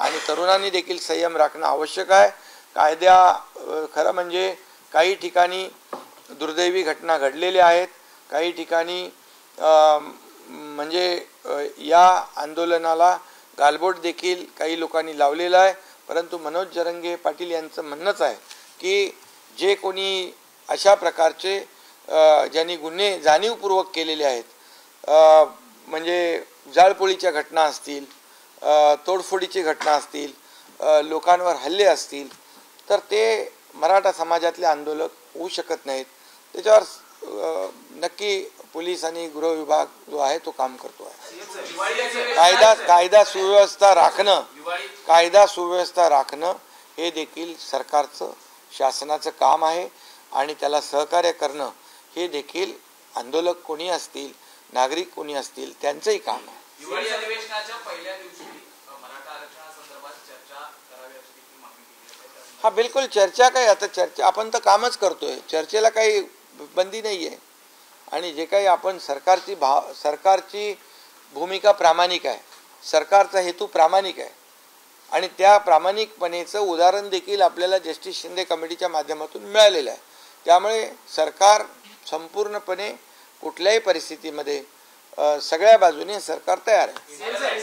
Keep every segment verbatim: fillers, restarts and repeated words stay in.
आणि तरुणांनी देखील संयम राखणं आवश्यक आहे. कायद्या खरं म्हणजे काही ठिकाणी दुर्दैवी घटना घडलेल्या आहेत, काही ठिकाणी म्हणजे या आंदोलनाला गालबोट देखील काही लोकांनी लावलेला आहे. परंतु मनोज जरंगे पाटील यांचं म्हणणंच आहे की जे कोणी अशा प्रकारचे ज्यांनी गुन्हे जाणीवपूर्वक केलेले आहेत, म्हणजे जाळपोळीच्या घटना असतील, तोडफोडीची घटना असतील, लोकांवर हल्ले असतील, तर ते मराठा समाजातले आंदोलक होऊ शकत नाहीत. त्याच्यावर नक्की पोलीस आणि गृह विभाग जो आहे तो काम करतो आहे. कायदा कायदा सुव्यवस्था राखणं कायदा सुव्यवस्था राखणं हे देखील सरकारचं शासनाचं काम आहे आणि त्याला सहकार्य करणं हे देखील आंदोलक कोणी असतील, नागरिक कोणी असतील, त्यांचंही काम आहे. हिवाळी अधिवेशनाच्या पहिल्या दिवशी मराठा आरक्षणासंदर्भात चर्चा करावी अशी देखील मागणी केली आहे. हा बिलकुल चर्चा काय, आता चर्चा आपण तर कामच करतोय, चर्चेला काही बंदी नाही आहे. आणि जे काही आपण सरकारची भाव सरकारची भूमिका प्रामाणिक आहे, सरकारचा हेतू प्रामाणिक आहे आणि त्या प्रामाणिकपणेचं उदाहरण देखील आपल्याला जस्टिस शिंदे कमिटीच्या माध्यमातून मिळालेलं आहे. त्यामुळे सरकार संपूर्णपणे कुठल्याही परिस्थितीमध्ये सगळ्या बाजूने सरकार तयार आहे.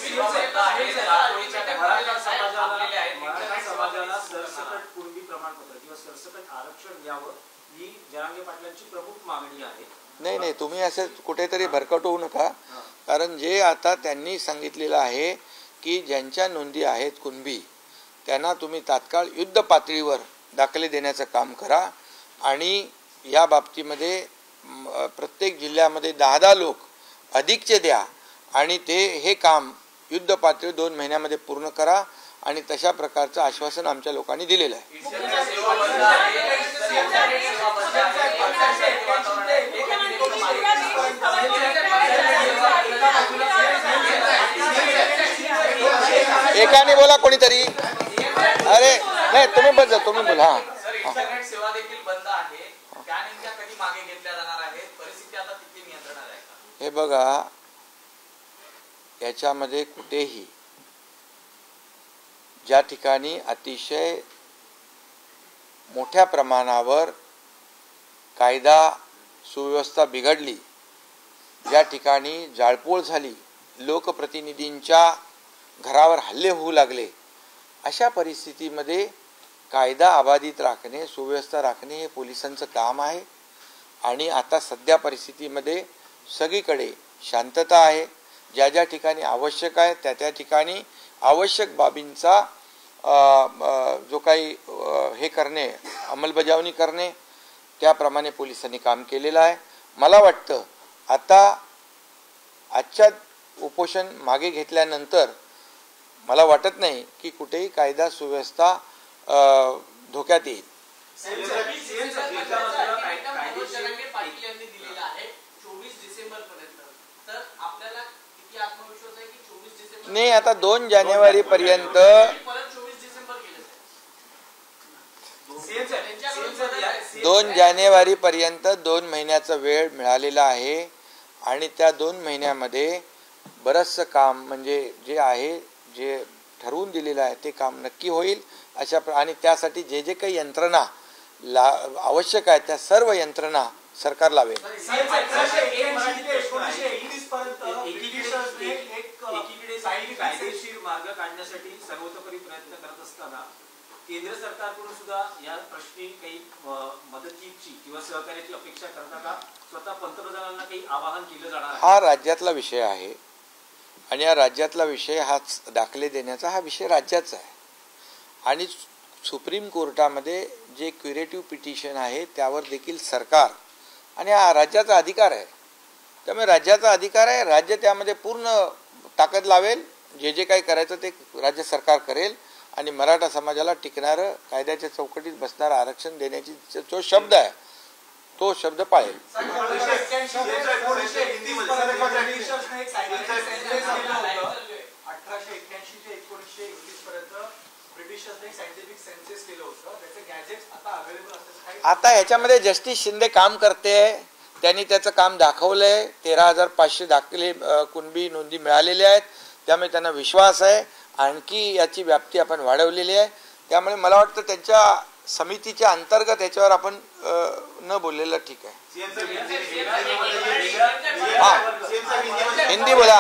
नाही नाही तुम्ही असं कुठेतरी भरकट होऊ नका, कारण जे आता त्यांनी सांगितलेलं आहे की ज्यांच्या नोंदी आहेत कुणबी त्यांना तुम्ही तात्काळ युद्ध पातळीवर दाखले देण्याचं काम करा आणि या बाबतीमध्ये प्रत्येक जिल्ह्यामध्ये दहा दहा लोक अधिकचे द्या आणि ते हे काम युद्ध पातळी दोन महिन्यामध्ये पूर्ण करा आणि तशा प्रकारचं आश्वासन आमच्या लोकांनी दिलेलं आहे. एकाने बोला कोणीतरी. अरे नाही तुम्ही बघा तुम्ही बोला. हा सेवा देखील बंद आहे, त्या नेमक्या कधी मागे घेतल्या जाणार आहेत, परिस्थिती आता किती नियंत्रणात आहे का? हे बघा, याच्यामध्ये कुठेही ज्या ठिकाणी अतिशय मोठ्या प्रमाणावर कायदा सुव्यवस्था बिघडली, ज्या ठिकाणी जाळपोळ झाली, लोकप्रतिनिधींच्या घरावर हल्ले होऊ लागले, अशा परिस्थितीमध्ये कायदा अबाधित राखणे, सुव्यवस्था राखणे हे पोलिसांचं काम आहे. आणि आता सध्या परिस्थितीमध्ये सगळीकडे शांतता आहे. ज्या ज्या ठिकाणी आवश्यक आहे त्या त्या ठिकाणी आवश्यक बाबींचा जो काही हे करणे, अंमलबजावणी करणे, त्याप्रमाणे पोलिसांनी काम केलेलं आहे. मला वाटतं आता आजच्या उपोषण मागे घेतल्यानंतर मला वाटत नाही की कुठेही कायदा सुव्यवस्था धोक्यात येईल. नाही, आता दोन जानेवारी पर्यंत दोन जानेवारी पर्यंत दोन महिन्याचा वेळ मिळालेला आहे आणि त्या दोन महिन्यामध्ये बरंचसं काम म्हणजे जे आहे, जे ठरवून दिलेलं आहे ते काम नक्की होईल. अशा आणि त्यासाठी जे जे काही यंत्रणा ला आवश्यक आहे त्या सर्व यंत्रणा सरकार लावेल. कायदेशीर मार्ग काढण्यासाठी सर्वतोपरी प्रयत्न करत असताना केंद्र सरकारकडून सुद्धा या प्रश्नी काही मदतीची किंवा सहकार्याची अपेक्षा करता का? स्वतः पंतप्रधानांना काही आवाहन केलं जाणार? हा राज्यातला विषय आहे आणि या राज्यातला विषय हाच दाखले देण्याचा हा विषय राज्याचा आहे आणि सुप्रीम कोर्टामध्ये जे क्युरेटिव्ह पिटिशन आहे त्यावर देखील सरकार आणि हा राज्याचा अधिकार आहे. त्यामुळे राज्याचा अधिकार आहे, राज्य त्यामध्ये पूर्ण ताकद लावेल. जे जे काही करायचं ते राज्य सरकार करेल आणि मराठा समाजाला टिकणारं, कायद्याच्या चौकटीत बसणारं आरक्षण देण्याची जो शब्द आहे तो शब्द पाळेल. आता ह्याच्यामध्ये जस्टिस शिंदे काम करते, त्यांनी त्याचं काम दाखवलंय. तेरा हजार पाचशे दाखले कुणबी नोंदी मिळालेल्या आहेत, त्यामुळे त्यांना विश्वास आहे आणखी याची व्याप्ती आपण वाढवलेली आहे. त्यामुळे मला वाटतं त्यांच्या समितीच्या अंतर्गत याच्यावर आपण न बोललेलं ठीक आहे. हा हिंदी बोला.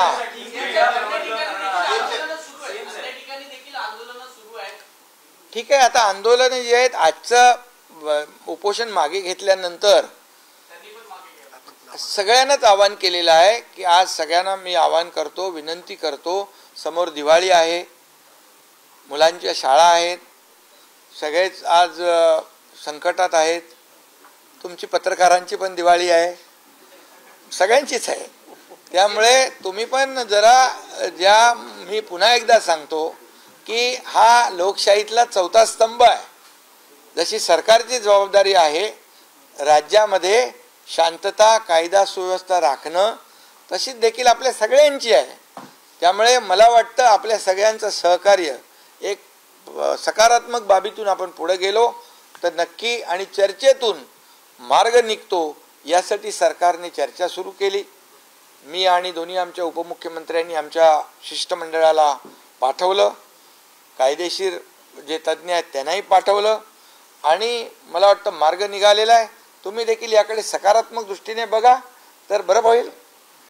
ठीक आहे, आता आंदोलन जे आहेत आजचं उपोषण मागे घेतल्यानंतर सगळ्यांनाच आवाहन केलेलं आहे की आज सगळ्यांना मी आवाहन करतो, विनंती करतो, समोर दिवाळी आहे, मुलांच्या शाळा आहेत, सगळेच आज संकटात आहेत, तुमची पत्रकारांची पण दिवाळी आहे, सगळ्यांचीच आहे. त्यामुळे तुम्ही पण जरा, ज्या मी पुन्हा एकदा सांगतो की हा लोकशाहीतला चौथा स्तंभ आहे. जशी सरकारची जबाबदारी आहे राज्यामध्ये शांतता कायदा सुव्यवस्था राखणं, तशीच देखील आपल्या सगळ्यांची आहे. त्यामुळे मला वाटतं आपल्या सगळ्यांचं सहकार्य एक सकारात्मक बाबीतून आपण पुढे गेलो तर नक्की आणि चर्चेतून मार्ग निघतो. यासाठी सरकारने चर्चा सुरू केली. मी आणि दोन्ही आमच्या उपमुख्यमंत्र्यांनी आमच्या शिष्टमंडळाला पाठवलं, कायदेशीर जे तज्ज्ञ आहेत त्यांनाही पाठवलं आणि मला वाटतं मार्ग निघालेला आहे. तुम्ही देखील याकडे सकारात्मक दृष्टीने बघा तर बरं होईल.